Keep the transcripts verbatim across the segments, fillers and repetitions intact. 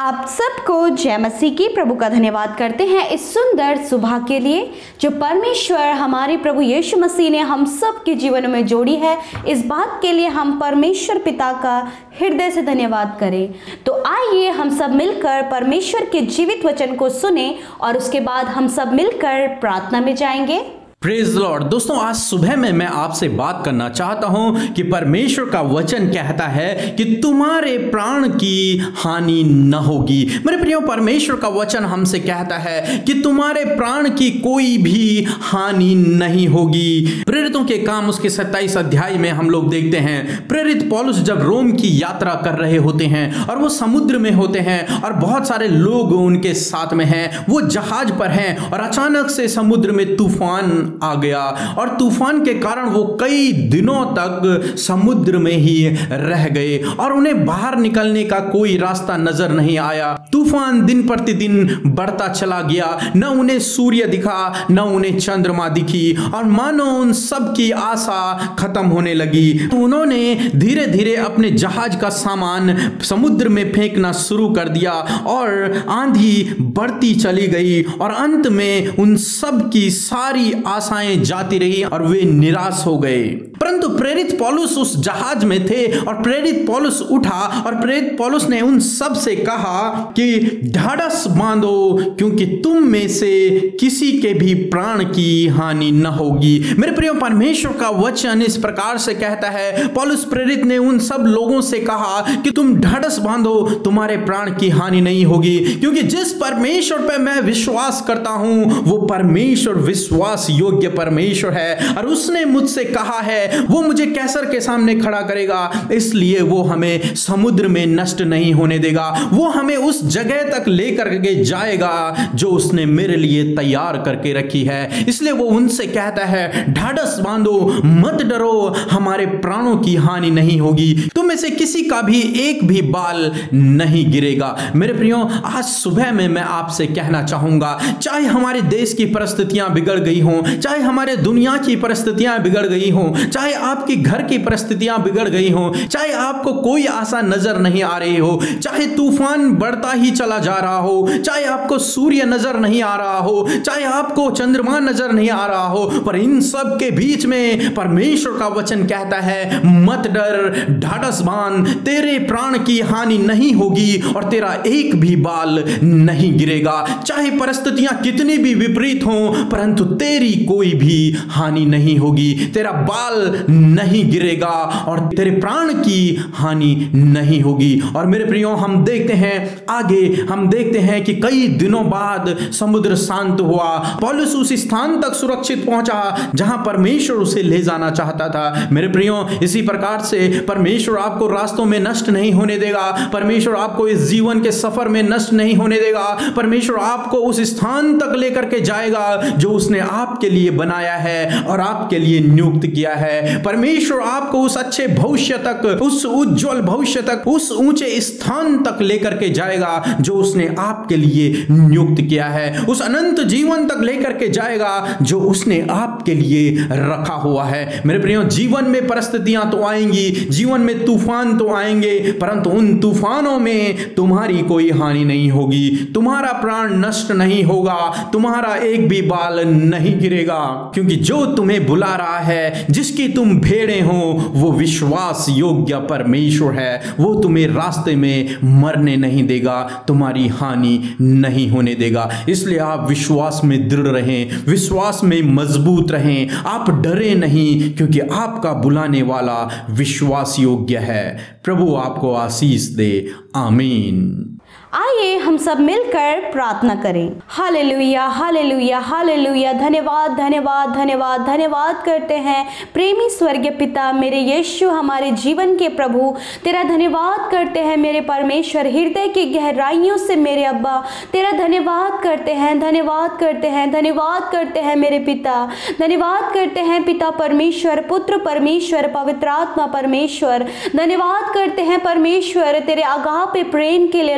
आप सबको जय मसीह की। प्रभु का धन्यवाद करते हैं इस सुंदर सुबह के लिए जो परमेश्वर हमारे प्रभु यीशु मसीह ने हम सब के जीवन में जोड़ी है। इस बात के लिए हम परमेश्वर पिता का हृदय से धन्यवाद करें। तो आइए हम सब मिलकर परमेश्वर के जीवित वचन को सुने और उसके बाद हम सब मिलकर प्रार्थना में जाएंगे। Praise Lord. दोस्तों, आज सुबह में मैं आपसे बात करना चाहता हूं कि परमेश्वर का वचन कहता है कि तुम्हारे प्राण की हानि न होगी। मेरे प्रियो, परमेश्वर का वचन हमसे कहता है कि तुम्हारे प्राण की कोई भी हानि नहीं होगी। प्रेरितों के काम उसके सत्ताईस अध्याय में हम लोग देखते हैं, प्रेरित पौलुस जब रोम की यात्रा कर रहे होते हैं और वो समुद्र में होते हैं और बहुत सारे लोग उनके साथ में हैं, वो जहाज पर हैं और अचानक से समुद्र में तूफान आ गया और तूफान के कारण वो कई दिनों तक समुद्र में ही रह गए और उन्हें बाहर निकलने का कोई रास्ता नजर नहीं आया। तूफान दिन प्रतिदिन बढ़ता चला गया, न उन्हें सूर्य दिखा न उन्हें चंद्रमा दिखी और मानो उन सब की आशा खत्म होने लगी। तो उन्होंने धीरे धीरे अपने जहाज का सामान समुद्र में फेंकना शुरू कर दिया और आंधी बढ़ती चली गई और अंत में उन सब की सारी आशाएं जाती रही और वे निराश हो गए। परंतु प्रेरित पौलुस उस जहाज में थे और प्रेरित पौलुस उठा और प्रेरित पौलुस ने उन सब से कहा कि ढाढ़स बांधो, क्योंकि तुम में से किसी के भी प्राण की हानि न होगी। मेरे प्रिय, परमेश्वर का वचन इस प्रकार से कहता है, पौलुस प्रेरित ने उन सब लोगों से कहा कि तुम ढाढ़स बांधो, तुम्हारे प्राण की हानि नहीं होगी, क्योंकि जिस परमेश्वर पर मैं विश्वास करता हूं वो परमेश्वर विश्वास योग्य परमेश्वर है और उसने मुझसे कहा है वो मुझे कैसर के सामने खड़ा करेगा, इसलिए वो हमें समुद्र में नष्ट नहीं होने देगा। वो हमें उस जगह तक लेकर के जाएगा जो उसने मेरे लिए तैयार करके रखी है। इसलिए वो उनसे कहता है, ढाढ़स बांधो, मत डरो, हमारे प्राणों की हानि नहीं होगी, तुम में से किसी का भी एक भी बाल नहीं गिरेगा। मेरे प्रियो, आज सुबह में मैं आपसे कहना चाहूंगा, चाहे हमारे देश की परिस्थितियां बिगड़ गई हों, चाहे हमारे दुनिया की परिस्थितियां बिगड़ गई हों, चाहे आपकी घर की परिस्थितियां बिगड़ गई हों, चाहे आपको कोई आशा नजर नहीं आ रही हो, चाहे तूफान बढ़ता ही चला जा रहा हो, चाहे आपको सूर्य नजर नहीं आ रहा हो, चाहे आपको चंद्रमा नजर नहीं आ रहा हो, पर इन सब के बीच में परमेश्वर का वचन कहता है, मत डर, ढाढ़स बांध, तेरे प्राण की हानि नहीं होगी और तेरा एक भी बाल नहीं गिरेगा। चाहे परिस्थितियां कितनी भी विपरीत हों, परंतु तेरी कोई भी हानि नहीं होगी, तेरा बाल नहीं गिरेगा और तेरे प्राण की हानि नहीं होगी। और मेरे प्रियो, हम देखते हैं आगे, हम देखते हैं कि कई दिनों बाद समुद्र शांत हुआ, पौलुस उस स्थान तक सुरक्षित पहुंचा जहां परमेश्वर उसे ले जाना चाहता था। मेरे प्रियो, इसी प्रकार से परमेश्वर आपको रास्तों में नष्ट नहीं होने देगा, परमेश्वर आपको इस जीवन के सफर में नष्ट नहीं होने देगा, परमेश्वर आपको उस स्थान तक लेकर के जाएगा जो उसने आपके लिए बनाया है और आपके लिए नियुक्त किया है। परमेश्वर आपको उस अच्छे भविष्य तक, उस उज्जवल भविष्य तक, उस ऊंचे स्थान तक लेकर के जाएगा जो उसने आपके लिए नियुक्त किया है, उस अनंत जीवन तक लेकर के जाएगा जो उसने आपके लिए रखा हुआ है। मेरे प्रियो, जीवन में परिस्थितियां तो आएंगी, जीवन में तूफान तो आएंगे, परंतु उन तूफानों में तुम्हारी कोई हानि नहीं होगी, तुम्हारा प्राण नष्ट नहीं होगा, तुम्हारा एक भी बाल नहीं गिरेगा, क्योंकि जो तुम्हें बुला रहा है, जिसकी तुम भेड़े हो, वो विश्वास योग्य परमेश्वर है। वो तुम्हें रास्ते में मरने नहीं देगा, तुम्हारी हानि नहीं होने देगा। इसलिए आप विश्वास में दृढ़ रहें, विश्वास में मजबूत रहें, आप डरे नहीं, क्योंकि आपका बुलाने वाला विश्वास योग्य है। प्रभु आपको आशीष दे। आमीन। आइए हम सब मिलकर प्रार्थना करें। Hallelujah, hallelujah, hallelujah. धन्यवाद, धन्यवाद, धन्यवाद, धन्यवाद करते हैं प्रेमी स्वर्गीय पिता, मेरे यीशु, हमारे जीवन के प्रभु। तेरा धन्यवाद करते हैं मेरे परमेश्वर, हृदय की गहराइयों से मेरे अब्बा तेरा धन्यवाद करते हैं, धन्यवाद करते हैं, धन्यवाद करते हैं मेरे पिता, धन्यवाद करते हैं पिता परमेश्वर, पुत्र परमेश्वर, पवित्र आत्मा परमेश्वर। धन्यवाद करते हैं परमेश्वर तेरे अगापे प्रेम के लिए लॉर्ड।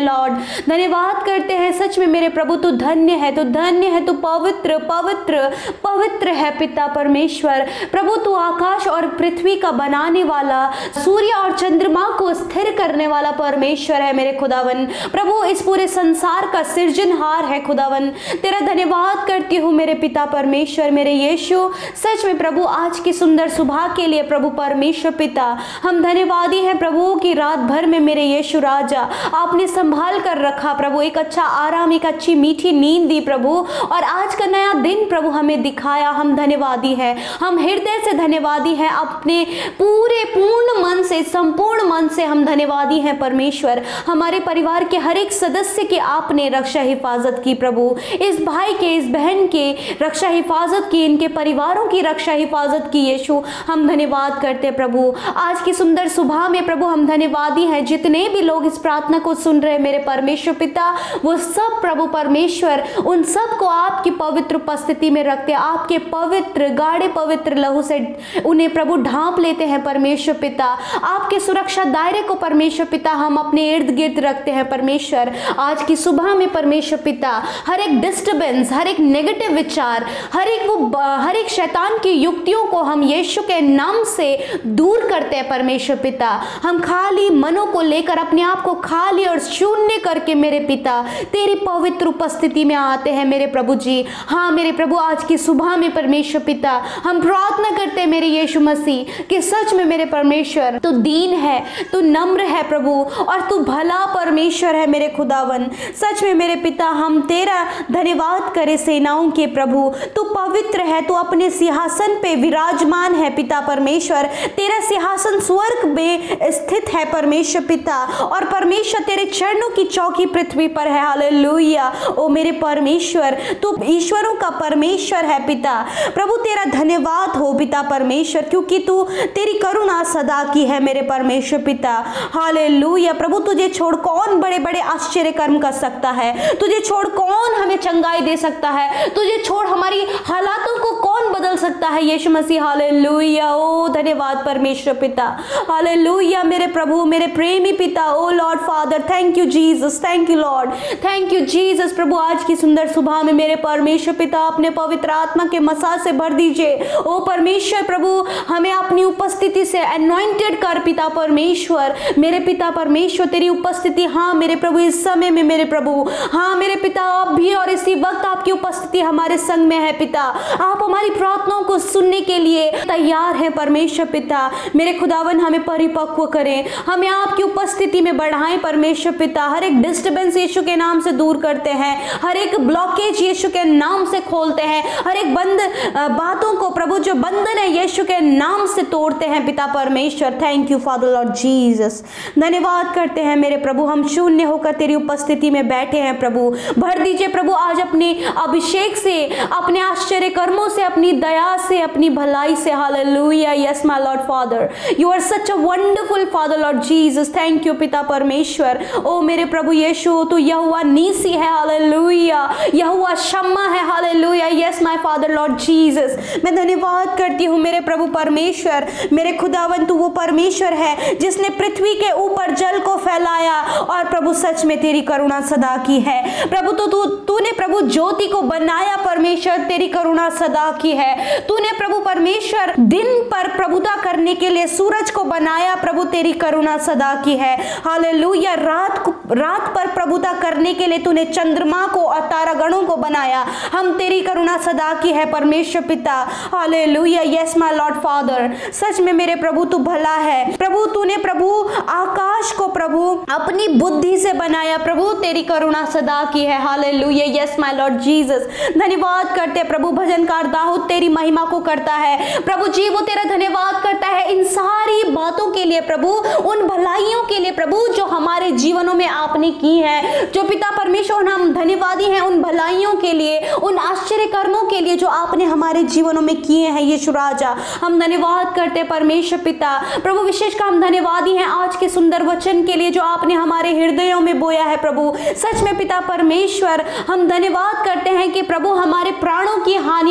धन्यवाद करते हैं। सच में मेरे प्रभु तू धन्य है, तू धन्य है, तू पवित्र पवित्र पवित्र है पिता परमेश्वर। प्रभु तू आकाश और पृथ्वी का बनाने वाला, सूर्य और चंद्रमा को स्थिर करने वाला परमेश्वर है मेरे खुदावन। प्रभु इस पूरे संसार का सृजनहार है खुदावन। तेरा धन्यवाद करती हूँ मेरे पिता परमेश्वर, मेरे यीशु। सच में प्रभु आज की सुंदर सुबह के लिए प्रभु परमेश्वर पिता हम धन्यवादी हैं प्रभु की रात भर में मेरे यीशु राजा आपने संभाल कर रखा प्रभु, एक अच्छा आराम, एक अच्छी मीठी नींद दी प्रभु, और आज का नया दिन प्रभु हमें दिखाया। हम धन्यवादी हैं, हम हृदय से धन्यवादी हैं, अपने पूरे पूर्ण मन से, संपूर्ण मन से हम धन्यवादी हैं परमेश्वर। हमारे परिवार के हर एक सदस्य की आपने रक्षा हिफाजत की प्रभु, इस भाई के, इस बहन के रक्षा हिफाजत की, इनके परिवारों की रक्षा हिफाजत की यीशु। हम धन्यवाद करते प्रभु आज की सुंदर सुबह में प्रभु। हम धन्यवादी हैं जितने भी लोग इस प्रार्थना को सुन रहे मेरे परमेश्वर पिता, वो सब प्रभु परमेश्वर उन सब को आपकी पवित्र उपस्थिति में रखते, आपके पवित्र गाढ़े पवित्र लहू से उन्हें प्रभु ढांप लेते हैं परमेश्वर पिता। आपके सुरक्षा दायरे को परमेश्वर पिता हम अपने इर्द गिर्द रखते हैं परमेश्वर। आज की सुबह में परमेश्वर पिता हर एक डिस्टर्बेंस, हर एक नेगेटिव विचार, हर एक वो हर एक शैतान की युक्तियों को हम यीशु के नाम से दूर करते हैं परमेश्वर पिता। हम खाली मनों को लेकर अपने आप को खाली और शून्य करके मेरे पिता तेरी पवित्र उपस्थिति में आते हैं मेरे प्रभु जी। हाँ मेरे प्रभु आज की सुबह में परमेश्वर पिता हम प्रार्थना करते हैं मेरे यीशु मसीह कि सच में मेरे परमेश्वर तू दीन है, तू नम्र है प्रभु, और तू भला परमेश्वर है मेरे खुदावन। सच में मेरे पिता हम तेरा धन्यवाद करें सेनाओं के प्रभु, तू पवित्र है, तू अपने सिंहासन पे विराजमान है पिता परमेश्वर। तेरा सिंहासन स्वर्ग में स्थित है परमेश्वर पिता, और परमेश्वर तेरे चरणों की चौकी पृथ्वी पर है। हालेलुया। ओ मेरे परमेश्वर तू ईश्वरों का परमेश्वर है पिता प्रभु, तेरा धन्यवाद हो पिता परमेश्वर, क्योंकि तू तेरी करुणा सदा की है मेरे परमेश्वर पिता। हालेलुया। प्रभु तुझे छोड़ कौन बड़े बड़े आश्चर्य कर्म कर सकता है, तुझे छोड़ कौन हमें चंगाई दे सकता है, तुझे छोड़ हमारी हालातों को कौन बदल सकता है यीशु मसीह। हालेलुया। ओ धन्यवाद परमेश्वर पिता। हालेलुया मेरे प्रभु, मेरे प्रेमी पिता। O Lord Father, thank you Jesus, thank you Lord, thank you Jesus. प्रभु आज की सुंदर सुबह में मेरे परमेश्वर पिता अपने पवित्र आत्मा के मसाज से भर दीजिए। ओ परमेश्वर प्रभु हमें अपनी उपस्थिति से अनॉइंटेड कर पिता परमेश्वर। मेरे पिता परमेश्वर तेरी उपस्थिति, हाँ मेरे प्रभु इस समय में मेरे प्रभु, हाँ मेरे पिता आप भी और इसी वक्त आपकी उपस्थिति हमारे संग में है पिता। आप हमारी प्रार्थनाओं को सुनने के लिए तैयार हैं परमेश्वर पिता। मेरे खुदावन हमें परिपक्व करें, हमें आपकी उपस्थिति में बढ़ाएं परमेश्वर पिता। हर एक डिस्टर्बेंस यीशु के नाम से दूर करते हैं, हर एक ब्लॉकेज यीशु के नाम से खोलते हैं, हर एक बंद बातों को प्रभु जो बंधन है यीशु के नाम से तोड़ते हैं पिता परमेश्वर। Thank you Father Lord Jesus. धन्यवाद करते हैं मेरे प्रभु, हम शून्य होकर तेरी उपस्थिति में बैठे हैं प्रभु। भर दीजिए प्रभु आज अपने अभिषेक से, अपने आश्चर्य कर्मों से, अपनी दया से, अपनी भलाई से। Hallelujah. Yes my Lord Father, you are such a wonderful Father Lord Jesus. Thank you पिता परमेश्वर। ओ मेरे प्रभु यीशु तू यहोवा नीसी है। हालेलुया। यहोवा शम्मा है। Hallelujah. Yes my Father Lord Jesus. मैं धन्यवाद करती हूँ मेरे प्रभु परमेश्वर, मेरे खुदावन तू वो परमेश्वर है जिसने पृथ्वी के ऊपर जल को फैलाया, और प्रभु सच में तेरी करुणा सदा की है प्रभु। तो तू तूने प्रभु ज्योति को बनाया परमेश्वर, तेरी करुणा सदा की है। तूने प्रभु परमेश्वर दिन पर प्रभुता करने के लिए सूरज को बनाया प्रभु, तेरी करुणा सदा की है। हालेलुया। रात को रात पर प्रभुता करने के लिए तूने चंद्रमा को और तारागणों को बनाया, हम तेरी करुणा सदा की है परमेश्वर पिता। Hallelujah. Yes my Lord Father, सच में मेरे प्रभु तू भला है प्रभु। तूने प्रभु आकाश को प्रभु अपनी बुद्धि से बनाया प्रभु, तेरी करुणा सदा की है। Hallelujah. Yes my Lord Jesus. धन्यवाद करते प्रभु। भजनकार दाऊद तेरी महिमा को करता है प्रभु जी, वो तेरा धन्यवाद करता है इन सारी बातों के लिए प्रभु, उन भलाइयों के लिए प्रभु जो हमारे जीवनों में आपने की है। जो पिता परमेश्वर हम धन्यवादी हैं उन भलाइयों के लिए, उन आश्चर्य कर्मों के लिए जो आपने हमारे जीवनों में किए हैं यीशु राजा। हम धन्यवाद करते परमेश्वर पिता प्रभु। विशेषकर हम धन्यवादी हैं आज के सुंदर वचन के लिए जो आपने हमारे हृदयों में बोया है प्रभु। सच में पिता परमेश्वर हम धन्यवाद करते हैं कि प्रभु हमारे प्राणों की हानि नहीं होगी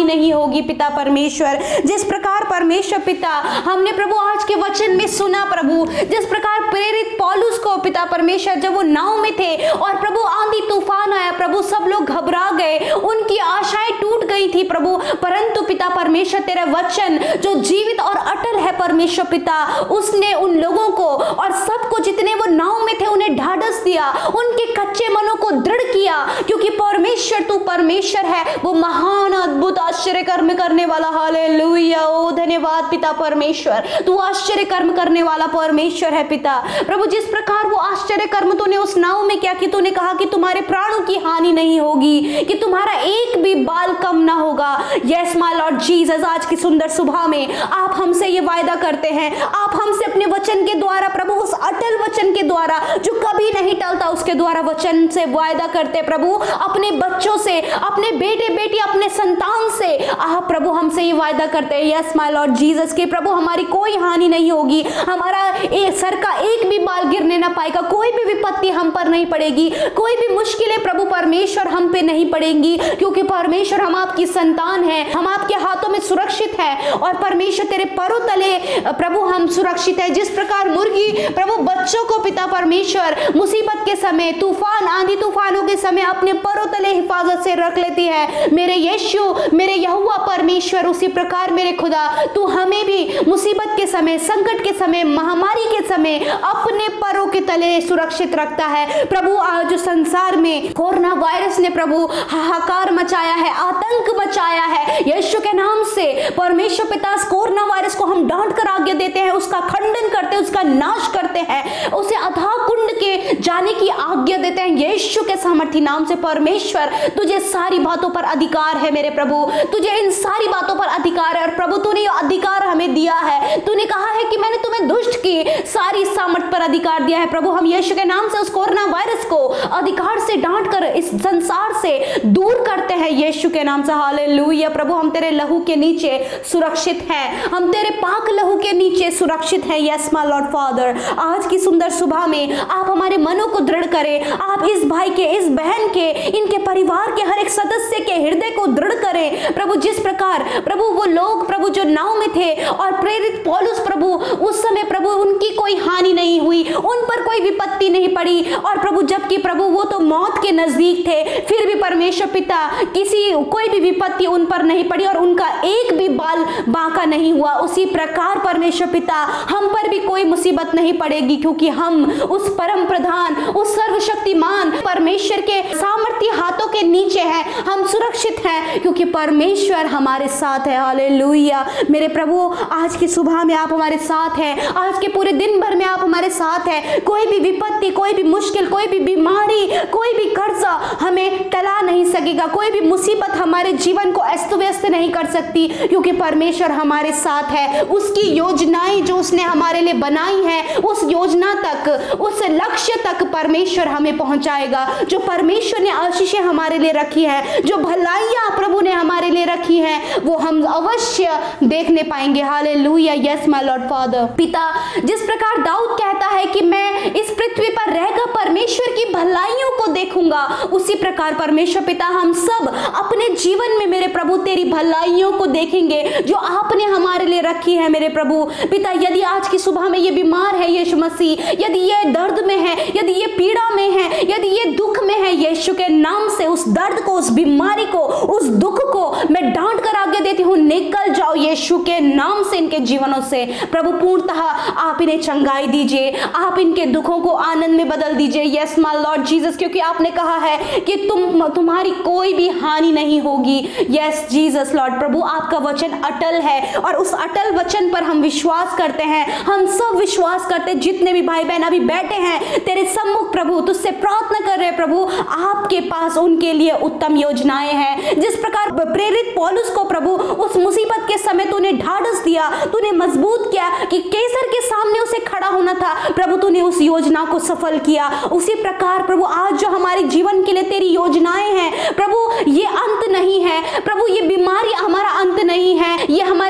होगी पिता परमेश्वर। जिस प्रकार परमेश्वर पिता हमने प्रभु आज के वचन में सुना प्रभु, जिस प्रकार प्रेरित पौलुस को पिता परमेश्वर जब वो नाव में थे और प्रभु आंधी तूफान आया प्रभु, सब लोग घबरा गए, उनकी आशाएं टूट गई थी प्रभु, परंतु पिता परमेश्वर तेरा वचन जो जीवित और अटल है परमेश्वर पिता, उसने उन लोगों को और सबको जितने वो नाव में थे उन्हें ढाढ़स दिया, उनके कच्चे मनों को दृढ़ किया, क्योंकि परमेश्वर तू परमेश्वर है, वो महान अद्भुत आश्चर्य कर्म करने वाला। हालेलुया, ओ धन्यवाद पिता परमेश्वर, तू आश्चर्य कर्म करने वाला परमेश्वर है पिता प्रभु। जिस प्रकार वो आश्चर्य कर्म तूने उस नाव में क्या कि तूने कहा कि तुम्हारे प्राणों की हानि नहीं होगी, कि तुम्हारा एक भी बाल कम ना होगा। यस माय लॉर्ड जीसस, आज की सुंदर सुबह में आप हमसे ये वायदा करते हैं, आप हमसे अपने वचन के द्वारा प्रभु, उस अटल वचन के द्वारा जो कभी नहीं टलता, उसके द्वारा वचन से वायदा करते प्रभु, अपने बच्चों से, अपने बेटे बेटी, अपने संतान से आप प्रभु हमसे ये वायदा करते हैं यस माय लॉर्ड जीसस के प्रभु हमारी कोई हानि नहीं होगी, हमारा एक सर का एक भी बाल गिरने ना पाएगा, कोई भी विपत्ति हम पर नहीं पड़ेगी, कोई भी मुश्किलें प्रभु परमेश्वर हम पे नहीं पड़ेंगी, क्योंकि परमेश्वर हम आपकी संतान हैं, हम आपके हाथों में सुरक्षित है और परमेश्वर तेरे पैरों तले प्रभु हम सुरक्षित है। जिस प्रकार मुर्गी प्रभु बच्चों को पिता परमेश्वर मुसीबत के समय, तूफान आंधी तूफानों के समय अपने पैरों तले हिफाजत से रख लेती है, मेरे यीशु मेरे यहोवा परमेश्वर, उसी प्रकार मेरे खुदा तू हमें भी मुसीबत के समय, संकट के समय, महामारी के समय अपने पैरों के तले सुरक्षित रखता है प्रभु। आज जो संसार में कोरोना वायरस ने प्रभु हाहाकार मचाया है, आतंक मचाया है, यीशु के नाम से परमेश्वर पिता कोरोना वायरस को हम डांट कर आज्ञा देते हैं, उसका खंडन करते हैं, उसका नाश करते हैं, उसे अथाह कुंड के जाने की आज्ञा देते हैं यीशु के सामर्थी नाम से। परमेश्वर तुझे सारी बातों पर अधिकार है मेरे प्रभु, तुझे इन सारी बातों पर अधिकार है और प्रभु तूने ये अधिकार हमें दिया है, तूने कहा है कि मैंने तुम्हें दुष्ट की सारी सामर्थ पर अधिकार दिया है प्रभु। हम यीशु के नाम से उस कोरोना वायरस को अधिकार से डांट कर इस संसार से दूर करते हैं यीशु के नाम से। हालेलुया प्रभु, हम तेरे लहू के नीचे सुरक्षित हैं, हम तेरे पाक लहू के नीचे सुरक्षित हैं। यस माय लॉर्ड फादर, आज की सुंदर सुबह में आप हमारे मनों को दृढ़ करें, आप इस भाई के, इस बहन के, इनके परिवार के हर एक सदस्य के हृदय को दृढ़ करें प्रभु। जिस प्रकार प्रभु वो लोग प्रभु जो नाव में थे और प्रेरित पौलुस प्रभु उस समय प्रभु उनकी कोई हानि नहीं हुई, उन पर कोई विपत्ति नहीं पड़ी और प्रभु जबकि प्रभु वो तो मौत के नजदीक थे, फिर भी परमेश्वर पिता किसी कोई भी विपत्ति उन पर नहीं पड़ी और उनका एक भी बाल बांका नहीं हुआ। उसी प्रकार परमेश्वर पिता हम पर भी कोई मुसीबत नहीं पड़ेगी, क्योंकि हम उस परम प्रधान, उस सर्वशक्तिमान परमेश्वर के सामर्थ्य हाथों के नीचे हैं, हम सुरक्षित हैं क्योंकि परमेश्वर हमारे साथ है। हालेलुया मेरे प्रभु, आज की सुबह में आप हमारे साथ हैं, आज के पूरे दिन भर में आप हमारे साथ हैं। कोई भी विपत्ति, कोई भी मुश्किल, कोई भी बीमारी, कोई भी कर्जा हमें टला नहीं सकेगा, कोई भी मुसीबत हमारे जीवन को अस्त व्यस्त नहीं कर सकती, क्योंकि परमेश्वर हमारे साथ है। उसकी योजनाएं जो उसने हमारे लिए बनाई हैं, उस योजना तक, उस लक्ष्य तक परमेश्वर हमें पहुंचाएगा। जो परमेश्वर ने आशीषें हमारे लिए रखी है, जो भलाइयां प्रभु ने हमारे लिए रखी हैं, वो हम अवश्य देखने पाएंगे। Hallelujah yes my Lord Father. पिता, जिस प्रकार दाऊद कहता है कि मैं इस पृथ्वी पर रहकर परमेश्वर की भलाइयों को देखूंगा, उसी प्रकार परमेश्वर पिता हम सब अपने जीवन में मेरे प्रभु तेरी भलाइयों को देखेंगे जो आपने हमारे लिए रखी है मेरे प्रभु। पिता, यदि आज की सुबह में ये बीमार है यीशु मसीह, यदि ये दर्द में है, यदि ये पीड़ा में है, यदि ये दुख में है, यीशु के नाम से उस दर्द को, उस बीमारी को, उस दुख को मैं डांट कर आगे देती हूँ, निकल जाओ यीशु के नाम से इनके जीवनों से। प्रभु पूर्णतः आप इन्हें चंगाई दीजिए, आप इनके दुखों को आनंद में बदल दीजिए। यस माय लॉर्ड जीसस, क्योंकि आपने कहा है कि तुम तुम्हारी कोई भी हानि नहीं होगी। यस जीसस लॉर्ड, प्रभु आपका वचन अटल है और उस अटल वचन पर हम विश्वास करते हैं। हम सब विश्वास करते हैं, जितने भी भाई बहन अभी बैठे हैं तेरे सम्मुख प्रभु, तुझसे प्रार्थना कर रहे हैं प्रभु, आपके पास उनके लिए उत्तम योजनाएं हैं। जिस प्रकार प्रेरित पौलुस को प्रभु उस मुसीबत के समय तूने ढाढ़स दिया, तूने मजबूत किया कि कैसर के सामने उसे खड़ा होना था, प्रभु तूने उस योजना को सफल किया। उसी प्रकार प्रभु आज जो हमारे जीवन के लिए तेरी योजनाएं हैं प्रभु, ये अंत नहीं है प्रभु, ये बीमारी हमारा अंत नहीं है, ये हमारे जीवन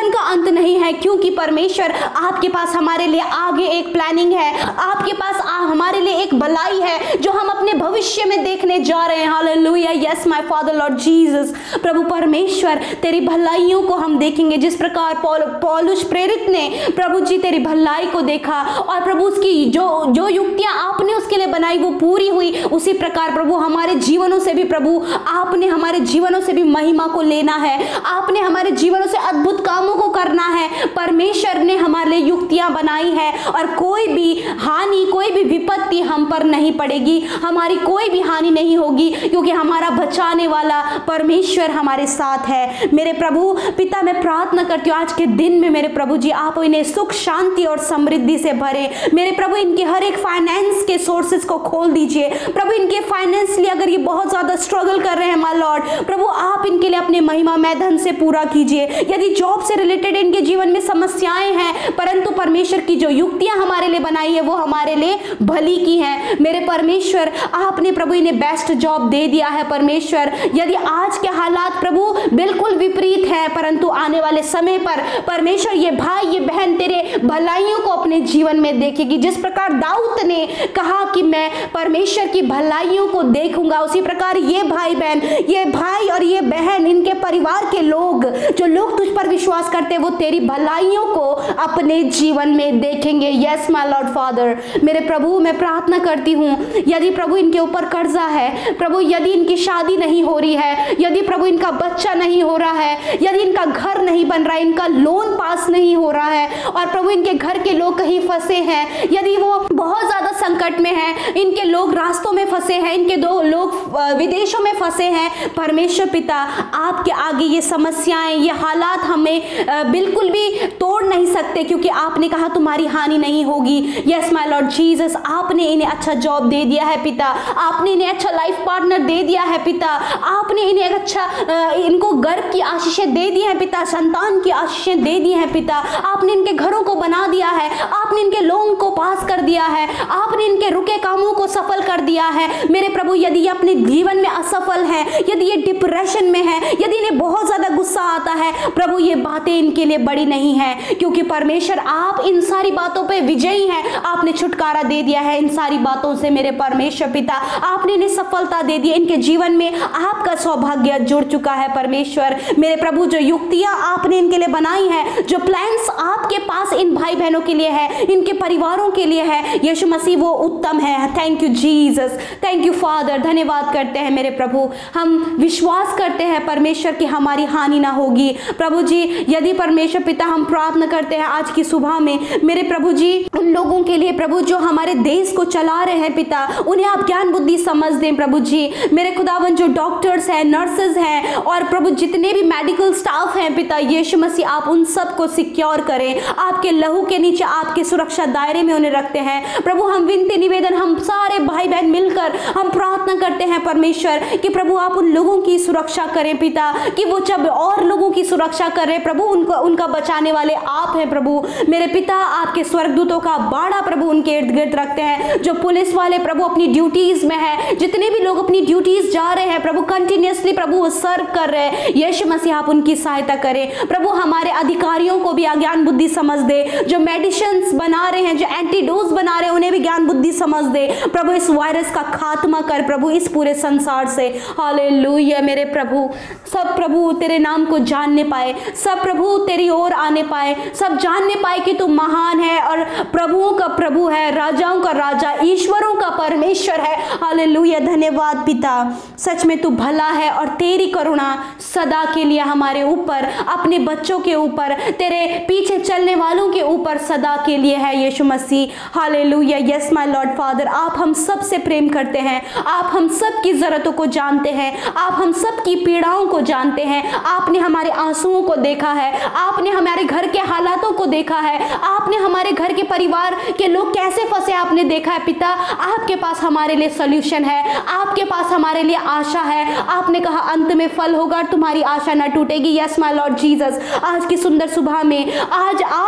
जीवन का अंत नहीं है, क्योंकि परमेश्वर आपके पास हमारे लिए आगे एक प्लानिंग है, आपके पास आ, हमारे लिए एक भलाई है जो हम अपने भविष्य में देखने जा रहे हैं। Hallelujah, yes my Father Lord Jesus. प्रभु परमेश्वर, तेरी भलाइयों को हम देखेंगे जिस प्रकार पौल पौलुस प्रेरित ने प्रभु जी तेरी भलाई को देखा और प्रभु उसकी जो जो युक्तियां आपने उसके लिए बनाई वो पूरी हुई, उसी प्रकार प्रभु हमारे जीवनों से भी प्रभु आपने हमारे जीवनों से भी महिमा को लेना है, आपने हमारे जीवनों से अद्भुत कामों को करना है। परमेश्वर ने हमारे लिए युक्तियां बनाई है और कोई भी हानि, कोई भी विपत्ति हम पर नहीं पड़ेगी, हमारी कोई भी हानि नहीं होगी, क्योंकि हमारा बचाने वाला परमेश्वर हमारे साथ है। मेरे प्रभु पिता, मैं प्रार्थना करती हूँ आज के दिन में मेरे प्रभु जी आप इन्हें सुख, शांति और समृद्धि से भरें। मेरे प्रभु इनके हर एक फाइनेंस के सोर्सेस को खोल दीजिए प्रभु। इनके फाइनेंशियली अगर ये बहुत ज्यादा स्ट्रगल कर रहे हैं माय लॉर्ड, प्रभु आप इनके लिए अपने महिमा में धन से पूरा कीजिए। यदि जॉब से रिलेटेड इनके जीवन में समस्याएं हैं, परंतु परमेश्वर की जो युक्तियां हमारे लिए बनाई है वो हमारे लिए भली की है। मेरे परमेश्वर, आपने प्रभु इन्हें बेस्ट जॉब दे दिया है परमेश्वर। यदि आज के हालात प्रभु बिल्कुल विपरीत है, परंतु आने वाले समय पर परमेश्वर ये भाई ये बहन तेरे भलाइयों को अपने जीवन में देखेगी। जिस प्रकार दाऊद ने कहा कि मैं परमेश्वर की भलाइयों को देखूंगा, उसी प्रकार ये भाई बहन, ये भाई और ये बहन, इनके परिवार के लोग, जो लोग तुझ पर विश्वास करते हैं, वो तेरी भलाइयों को अपने जीवन में देखेंगे। यस माय लॉर्ड फादर, मेरे प्रभु मैं प्रार्थना करती हूँ, यदि प्रभु इनके ऊपर कर्जा है प्रभु, यदि इनकी शादी नहीं हो रही है, यदि प्रभु इनका बच्चा नहीं हो रहा है, यदि इनका घर नहीं बन रहा है, इनका लोन पास नहीं हो रहा है, और प्रभु इनके घर के लोग कहीं फंसे हैं, यदि वो बहुत ज्यादा संकट में हैं, इनके लोग रास्तों में फंसे हैं, इनके दो लोग विदेशों में फंसे हैं, परमेश्वर पिता आपके आगे ये समस्याएं, ये हालात हमें बिल्कुल भी तोड़ नहीं सकते, क्योंकि आपने कहा तुम्हारी हानि नहीं होगी। यस माय लॉर्ड जीसस, आपने इन्हें अच्छा जॉब दे दिया है पिता, आपने इन्हें अच्छा लाइफ पार्टनर दे दिया है पिता, आपने इन्हें अच्छा इनको गर्भ की आशीषें दे दी है पिता, संतान की आशीषें दे दी है पिता, आपने इनके घरों को बना दिया है, आपने इनके लोन को पास कर दिया है, आपने इनके रुके कामों को सफल कर दिया है। मेरे प्रभु यदि ये अपने जीवन में असफल है, यदि ये डिप्रेशन में है, यदि इन्हें बहुत ज्यादा गुस्सा आता है, प्रभु ये बातें इनके लिए बड़ी नहीं है, क्योंकि परमेश्वर आप इन सारी बातों पे विजयी हैं, आपने छुटकारा दे दिया है इन सारी बातों से। मेरे परमेश्वर पिता आपने इन्हें सफलता दे दी, इनके जीवन में आपका सौभाग्य जुड़ चुका है परमेश्वर। मेरे प्रभु जो युक्तियां आपने इनके लिए बनाई है, जो प्लान्स आपके पास इन भाई बहनों के लिए है, इनके परिवारों के लिए है, यीशु मसीह वो उत्तम है। Thank you Jesus, thank you Father, धन्यवाद करते हैं मेरे प्रभु। हम विश्वास करते हैं परमेश्वर की हमारी हानि ना होगी। प्रभु जी यदि परमेश्वर पिता हम प्रार्थना करते हैं आज की सुबह में मेरे प्रभु जी उन लोगों के लिए प्रभु जो हमारे देश को चला रहे हैं पिता, उन्हें आप ज्ञान बुद्धि समझ दें प्रभु जी। मेरे खुदावन जो डॉक्टर्स हैं, नर्सेज हैं और प्रभु जितने भी मेडिकल स्टाफ हैं पिता, यीशु मसीह आप उन सबको सिक्योर करें, आपके लहू के नीचे आपके सुरक्षा दायरे में उन्हें रखते हैं प्रभु। हम विनती निवेदन हम सारे भाई बहन मिलकर हम प्रार्थना करते हैं परमेश्वर कि प्रभु आप उन लोगों की सुरक्षा करें पिता, कि वो जब और लोगों की सुरक्षा करें प्रभु, उनका उनका बचाने वाले आप हैं प्रभु। मेरे पिता आपके स्वर्गदूतों का बाड़ा प्रभु उनके इर्द गिर्द रखते हैं। जो पुलिस वाले प्रभु अपनी ड्यूटीज में है, जितने भी लोग अपनी ड्यूटीज जा रहे हैं प्रभु, कंटिन्यूअसली प्रभु वो सर्व कर रहे हैं, यीशु मसीह आप उनकी सहायता करें प्रभु। हमारे अधिकारियों को भी ज्ञान बुद्धि समझ दे, जो मेडिसिन बना रहे हैं, जो एंटीडोज बना रहे हैं, उन्हें भी ज्ञान बुद्धि समझ दे प्रभु। इस वायरस का खात्मा कर प्रभु इस पूरे संसार से। हालेलुया मेरे प्रभु, सब प्रभु तेरे नाम को जानने पाए, सब प्रभु तेरी ओर आने पाए, सब जानने पाए कि तू महान है और प्रभुओं का प्रभु है, राजाओं का राजा, ईश्वरों का परमेश्वर है। हालेलुया, धन्यवाद पिता, सच में तू भला है और तेरी करुणा सदा के लिए हमारे ऊपर, अपने बच्चों के ऊपर, तेरे पीछे चलने वालों के ऊपर सदा के लिए है यीशु मसीह। Hallelujah, yes my Lord Father, आप हम सब से प्रेम करते हैं, आप हम सब की जरूरतों को जानते हैं, आप हम सब की पीड़ाओं को जानते हैं, आपने हमारे आंसुओं को देखा है, आपने हमारे घर के हालातों को देखा है, आपने हमारे घर के परिवार के लोग कैसे फंसे आपने देखा है पिता। आपके पास हमारे लिए सॉल्यूशन है, आपके पास हमारे लिए आशा है। आपने कहा अंत में फल होगा, तुम्हारी आशा न टूटेगी। यस माय लॉर्ड जीसस, आज की सुंदर सुबह में आज आज परमेश्वर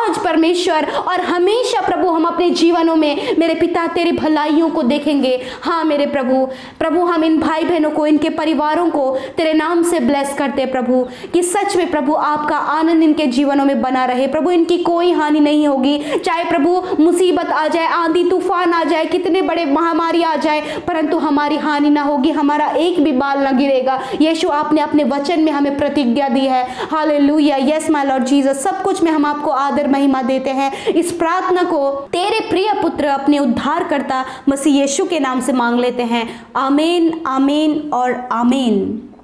परमेश्वर, और हमेशा प्रभु हम अपने जीवनों में मेरे पिता तेरे भलाइयों को देखेंगे। हाँ मेरे प्रभु, प्रभु हम इन भाई बहनों को, इनके परिवारों को तेरे नाम से ब्लेस करते हैं प्रभु, कि सच में प्रभु आपका आनंद इनके जीवनों में बना रहे प्रभु, इनकी कोई हानि नहीं होगी। चाहे प्रभु मुसीबत आ जाए, आंधी तूफान आ जाए, कितने बड़े महामारी आ जाए, परंतु हमारी हानि ना होगी, हमारा एक भी बाल ना गिरेगा। यीशु आपने अपने वचन में हमें प्रतिज्ञा दी है। Hallelujah, yes my Lord Jesus. सब कुछ में हम आपको आदर महिमा देते हैं। इस प्रार्थना को तेरे प्रिय पुत्र अपने उद्धारकर्ता मसीह यीशु के नाम से मांग लेते हैं। आमीन, आमीन और आमीन।